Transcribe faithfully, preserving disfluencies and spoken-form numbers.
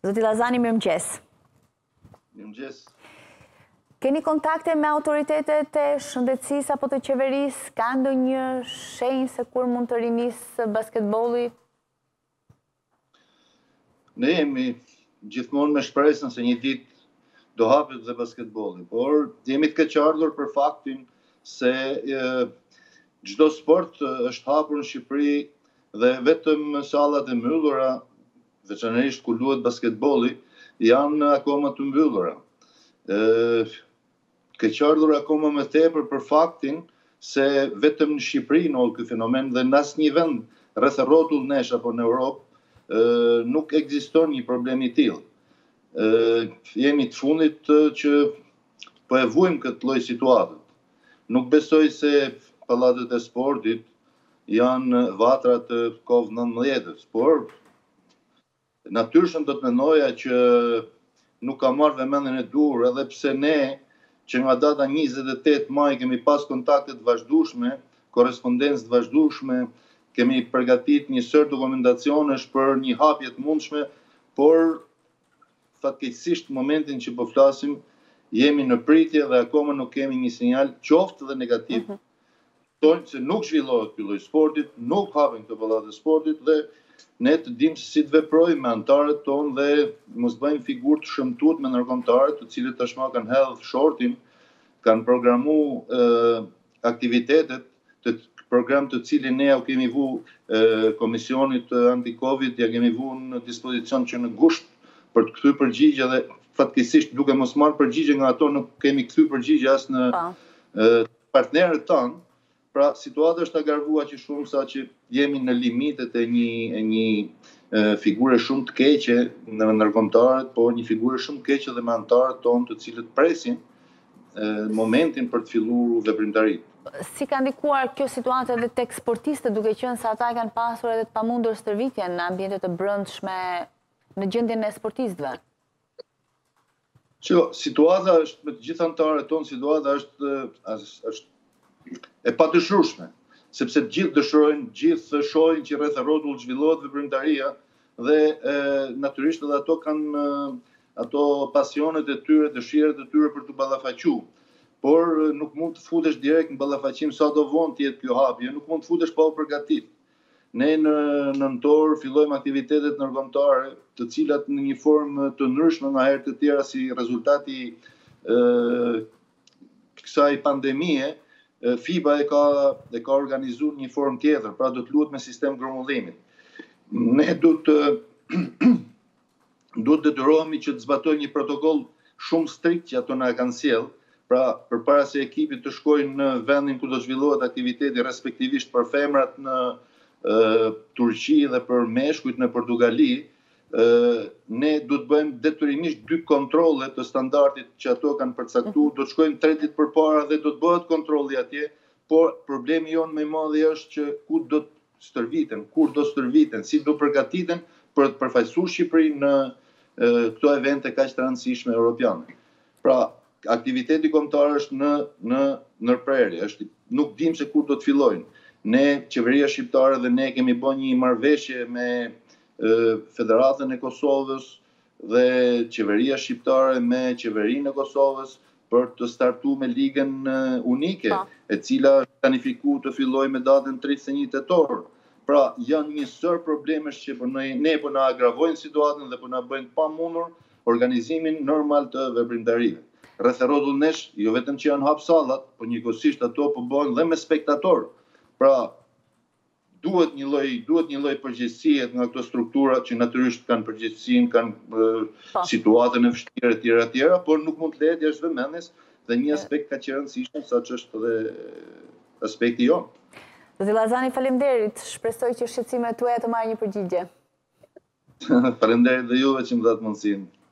Zoti Llazani, mirëmëngjes. Mirëmëngjes. Keni kontakte me autoritetet e shëndetësisë apo të qeverisë? Ka ndonjë shenjë se kur mund të rinisë basketbolli? Ne jemi gjithmonë me shpresën se një ditë do hapet dhe basketbolli, por jemi të keqardhur për faktin se e, çdo sport është hapur në Shqipëri dhe vetëm sallat e mbyllura, veçanërisht ku luhet basketbolli, janë akoma të mbyllura. Ë keqardhur akoma më tepër për faktin se vetëm në Shqipëri ndodh ky fenomen dhe në asnjë vend rreth rrotull nesh apo në Europë ë nuk ekziston një problem i tillë. Ë jemi të fundit që po e vuajmë këtë lloj situate. Nuk besoj se pallatet e sportit janë vatra të kovid nëntëmbëdhjetës, por natyrshëm do të mendoja që nuk ka marrë vëmendjen e duhur, edhe pse ne që nga data njëzet e tetë maj kemi pas kontakte të vazhdueshme, korrespondencë të vazhdueshme, kemi përgatit një sër dokumentacionesh për një hapje të mundshme, por fatkeqësisht në momentin që po flasim jemi në pritje dhe akoma nuk kemi një sinjal qoftë dhe negativ. Mm -hmm. Tonë se nuk zhvillohet ky lloj sportit, nuk hapen këto pallate sportit dhe ne të dimë se si të veprojmë me anëtarët tonë dhe mos bëjmë figurë të shëmtuar me ndërkombëtarët, të cilët tashmë kanë hedhur shortin, kanë programu eh, aktivitetet, të program të cilin ne ja kemi vu eh, Komisionit Anti-Covid, ja kemi vu në dispozicion që në gusht për të kthyr përgjigje dhe fatkeqësisht duke mos marrë përgjigje nga ato nuk kemi kthyr përgjigje as në eh, partnerët tanë. Pra, situata është agarvua që shumë sa që jemi në limitet e një, e një e, figure shumë të keqe në ndërkombëtarët, po një figure shumë të keqe dhe me anëtarët tonë të cilët presin e, momentin për të filluar veprimtaritë. Si ka ndikuar kjo situatë edhe tek sportistët, duke qenë se ata kanë pasur edhe të pamundur stërvitje në ambientet të brendshme në gjendjen e sportistëve? Që situata është me të gjithë anëtarët tonë, situata është është e padëshrueshme, sepse të gjithë dëshirojnë, gjithë shohin që rreth rrotull zhvillohet veprimtaria dhe e, natyrisht edhe ato kanë ato pasionet e tyre, dëshirat e tyre për të ballafaquar. Por nuk mund të futesh direkt në ballafaqim sa do vonë të jetë kjo hapje, nuk mund të futesh pa u përgatit. Ne në nëntor fillojmë aktivitetet ndërkombëtare, të cilat në një formë të ndryshme nga herë të tjera si rezultati e, kësaj pandemie. FIBA e ka, e ka organizuar një formë tjetër, pra do të luhet me sistem grumbullimit. Ne do të do të detyrohemi që të zbatojmë një protokoll shumë strikt që ato na kanë sjell, pra përpara se ekipit të shkojnë në vendin ku do zhvillohet aktiviteti, respektivisht për femrat në e, Turqi dhe për meshkujt në Portugali, e, ne do të bëjmë detyrimisht dy kontrolle të standardit që ato kanë përcaktuar, do të shkojmë tre ditë përpara dhe do të bëhet kontrolli atje, por problemi jonë më i madh është që ku do të stërviten, kur do stërviten, si do përgatiten për të përfaqësuar Shqipërinë në e, këto evente kaq të rëndësishme europiane. Pra, aktiviteti kombëtar është në në ndërprerje, është nuk dim se kur do të fillojnë. Ne, qeveria shqiptare dhe ne kemi bën një marrëveshje me Federatën e Kosovës dhe qeveria shqiptare me qeverinë e Kosovës për të startuar me ligën unike, e cila është planifikuar të fillojë me datën tridhjetë e një tetor. Pra, janë një sër problemesh që po ne po na agravojnë situatën dhe po na bëjnë pamundur organizimin normal të veprimtarive. Rreth rrotull nesh, jo vetëm që janë hap sallat, por njëkohësisht ato po bëhen dhe me spektator. Pra, duhet një lloj duhet një lloj përgjegjësie nga këto struktura që natyrisht kanë përgjegjësinë, kanë e, situatën e vështirë etj etj, por nuk mund të lehet jashtë vëmendjes dhe një aspekt kaq i rëndësishëm sa që është edhe aspekti jonë. Zoti Llazani, faleminderit. Shpresoj që shqetësimet tuaja të marrë një përgjigje. Faleminderit dhe juve që më dhat mundësinë.